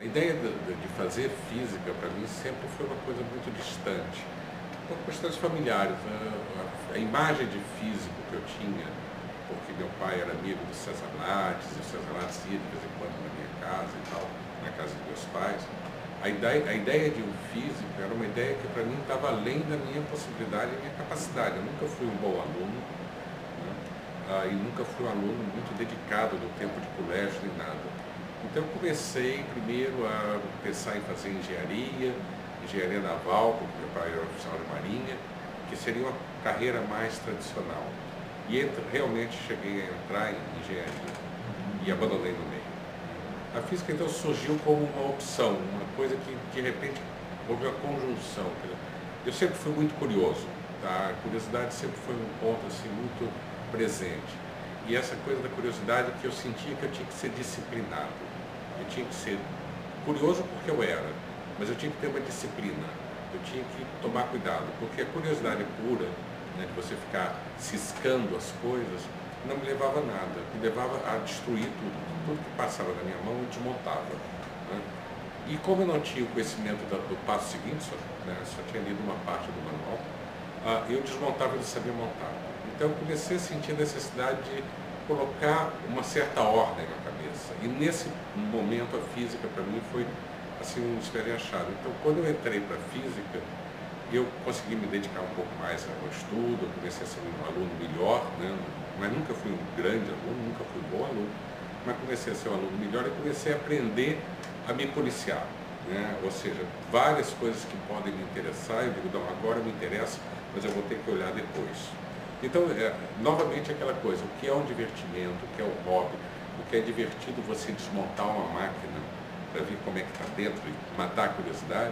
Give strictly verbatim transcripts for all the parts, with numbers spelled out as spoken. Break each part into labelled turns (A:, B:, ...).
A: ideia de, de fazer física, para mim, sempre foi uma coisa muito distante, por questões familiares. A, a imagem de físico que eu tinha, porque meu pai era amigo do César Lattes, e o César Lattes ia de vez em quando na minha casa e tal, na casa dos meus pais, a ideia, a ideia de um físico era uma ideia que para mim estava além da minha possibilidade e minha capacidade. Eu nunca fui um bom aluno, né? ah, e nunca fui um aluno muito dedicado do tempo de colégio nem nada. Então eu comecei primeiro a pensar em fazer engenharia, engenharia naval, porque meu pai era oficial de marinha, que seria uma carreira mais tradicional. E entre, realmente cheguei a entrar em engenharia e abandonei no meio. A física então surgiu como uma opção, uma coisa que de repente houve uma conjunção. Eu sempre fui muito curioso, tá? A curiosidade sempre foi um ponto assim, muito presente. E essa coisa da curiosidade que eu sentia que eu tinha que ser disciplinado. Eu tinha que ser curioso porque eu era, mas eu tinha que ter uma disciplina. Eu tinha que tomar cuidado, porque a curiosidade pura, né, de você ficar ciscando as coisas, não me levava a nada, me levava a destruir tudo. Tudo que passava na minha mão eu desmontava. Né? E como eu não tinha o conhecimento do, do passo seguinte, só, né, só tinha lido uma parte do manual, uh, eu desmontava e não sabia montar. Então eu comecei a sentir a necessidade de colocar uma certa ordem na cabeça. E nesse momento a física para mim foi assim um espelho-chave. Então quando eu entrei para a física, eu consegui me dedicar um pouco mais ao estudo, eu comecei a ser um aluno melhor, né? Mas nunca fui um grande aluno, nunca fui um bom aluno, mas comecei a ser um aluno melhor e comecei a aprender a me policiar, né? Ou seja, várias coisas que podem me interessar, eu digo, não, agora me interessa, mas eu vou ter que olhar depois. Então, é, novamente aquela coisa, o que é um divertimento, o que é um hobby, o que é divertido você desmontar uma máquina para ver como é que está dentro e matar a curiosidade,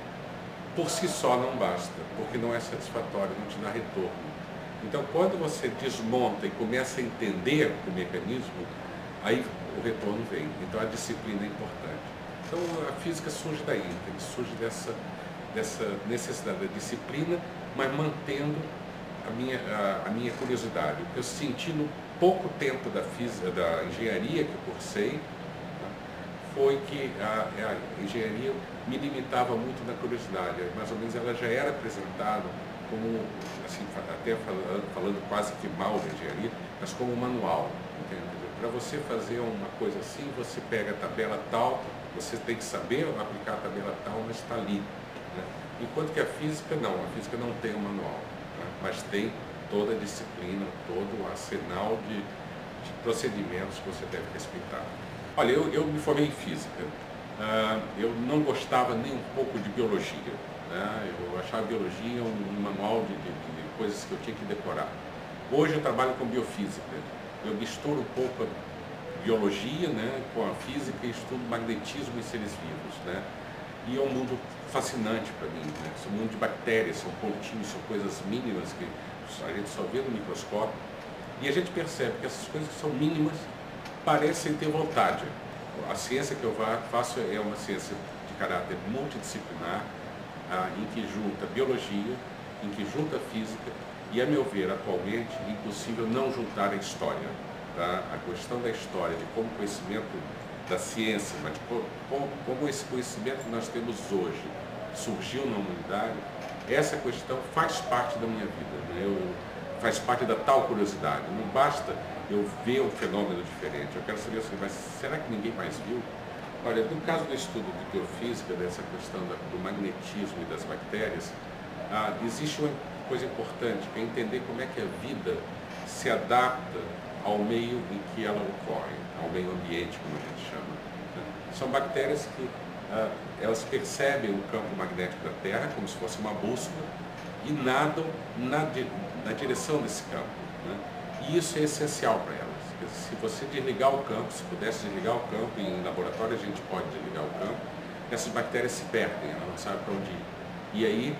A: por si só não basta, porque não é satisfatório, não te dá retorno. Então, quando você desmonta e começa a entender o mecanismo, aí o retorno vem. Então, a disciplina é importante. Então, a física surge daí, surge dessa, dessa necessidade da disciplina, mas mantendo a minha, a, a minha curiosidade. Eu senti no pouco tempo da, física, da engenharia que eu cursei, né, foi que a, a engenharia me limitava muito na curiosidade. Mais ou menos ela já era apresentada como, assim, até falando, falando quase que mal da engenharia, mas como manual. Para você fazer uma coisa assim, você pega a tabela tal, você tem que saber aplicar a tabela tal, mas está ali. Né? Enquanto que a física não, a física não tem um manual, né? Mas tem toda a disciplina, todo o arsenal de, de procedimentos que você deve respeitar. Olha, eu, eu me formei em física, uh, eu não gostava nem um pouco de biologia. Né? Eu achava biologia um manual de, de, de coisas que eu tinha que decorar. Hoje eu trabalho com biofísica. Eu misturo um pouco a biologia, né, com a física e estudo magnetismo em seres vivos. Né? E é um mundo fascinante para mim. Né? São um mundo de bactérias, são pontinhos, são coisas mínimas que a gente só vê no microscópio. E a gente percebe que essas coisas que são mínimas parecem ter vontade. A ciência que eu faço é uma ciência de caráter multidisciplinar, Ah, em que junta biologia, em que junta física, e a meu ver, atualmente, é impossível não juntar a história. Tá? A questão da história, de como o conhecimento da ciência, mas de como, como esse conhecimento que nós temos hoje surgiu na humanidade, essa questão faz parte da minha vida, né? Eu, faz parte da tal curiosidade. Não basta eu ver um fenômeno diferente, eu quero saber assim, mas será que ninguém mais viu? Olha, no caso do estudo de biofísica, dessa questão da, do magnetismo e das bactérias, ah, existe uma coisa importante, que é entender como é que a vida se adapta ao meio em que ela ocorre, ao meio ambiente, como a gente chama. Né? São bactérias que ah, elas percebem o campo magnético da Terra como se fosse uma bússola e nadam na, na direção desse campo. Né? E isso é essencial para elas. Se você desligar o campo, se pudesse desligar o campo, e em laboratório a gente pode desligar o campo, essas bactérias se perdem, elas não sabem para onde ir. E aí,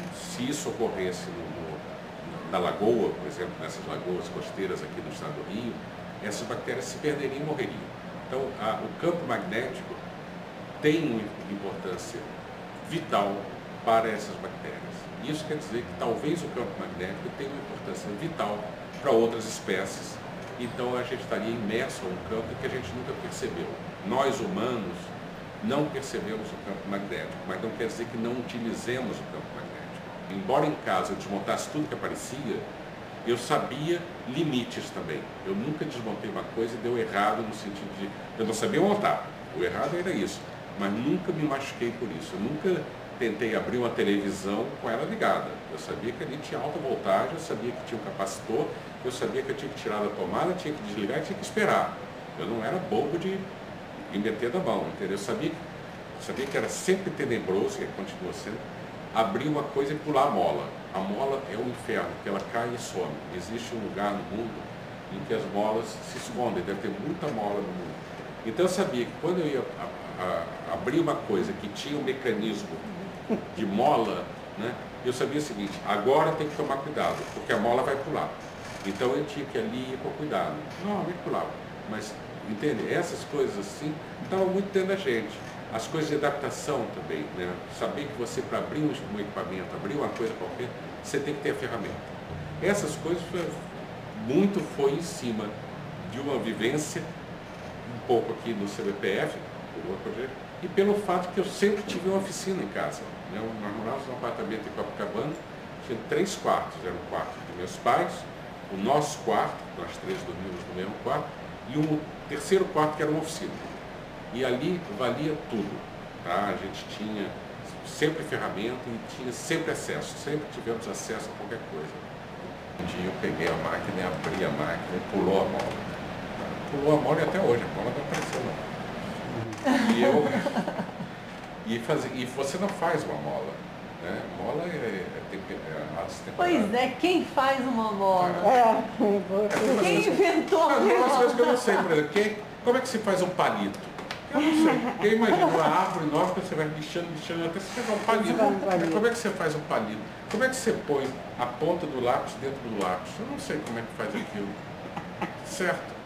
A: se isso ocorresse no, no, na lagoa, por exemplo, nessas lagoas costeiras aqui do estado do Rio, essas bactérias se perderiam e morreriam. Então, a, o campo magnético tem uma importância vital para essas bactérias. Isso quer dizer que talvez o campo magnético tenha uma importância vital para outras espécies. Então a gente estaria imerso a um campo que a gente nunca percebeu. Nós humanos não percebemos o campo magnético, mas não quer dizer que não utilizemos o campo magnético. Embora em casa eu desmontasse tudo que aparecia, eu sabia limites também. Eu nunca desmontei uma coisa e deu errado no sentido de... Eu não sabia montar, o errado era isso, mas nunca me machuquei por isso. Eu nunca tentei abrir uma televisão com ela ligada. Eu sabia que ali tinha alta voltagem, eu sabia que tinha um capacitor, eu sabia que eu tinha que tirar da tomada, tinha que desligar e tinha que esperar. Eu não era bobo de me meter da mão, entendeu? Eu sabia, sabia que era sempre tenebroso, e continua sendo, abrir uma coisa e pular a mola. A mola é um inferno, porque ela cai e some. Existe um lugar no mundo em que as molas se escondem, deve ter muita mola no mundo. Então eu sabia que quando eu ia a, a, abrir uma coisa que tinha um mecanismo de mola, né, eu sabia o seguinte: agora tem que tomar cuidado, porque a mola vai pular. Então eu tinha que ali ir com cuidado. Não, eu pulava. Mas, entende? Essas coisas assim estavam muito dentro da gente. As coisas de adaptação também, né? Saber que você, para abrir um equipamento, abrir uma coisa qualquer, você tem que ter a ferramenta. Essas coisas, foi, muito foi em cima de uma vivência, um pouco aqui no C B P F, e pelo fato que eu sempre tive uma oficina em casa. Né? Nós morávamos num apartamento em Copacabana, tinha três quartos. Era o quarto dos meus pais, o nosso quarto, nós três dormíamos no mesmo quarto, e um terceiro quarto que era uma oficina. E ali valia tudo. Tá? A gente tinha sempre ferramenta e tinha sempre acesso, sempre tivemos acesso a qualquer coisa. Um dia eu peguei a máquina e abri a máquina e pulou a mola. Pulou a mola e até hoje, a mola não apareceu não. E eu... E, faz, e você não faz uma mola. Né? Mola é, é, é as temporadas.
B: Pois é, quem faz uma mola?
C: É.
A: É,
B: Quem inventou a
A: mola? Algumas coisas que eu
B: mola?
A: não sei, por exemplo, quem, como é que se faz um palito? Eu não sei. Quem imagina uma árvore nova que você vai lixando, lixando, até você pegar um palito. Mas como é que você faz um palito? Como é que você põe a ponta do lápis dentro do lápis? Eu não sei como é que faz aquilo. Certo?